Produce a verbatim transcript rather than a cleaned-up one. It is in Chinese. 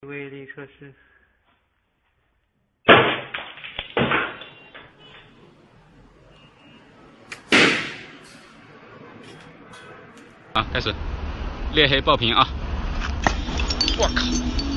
威力测试。 啊，开始，猎黑爆屏啊！我靠！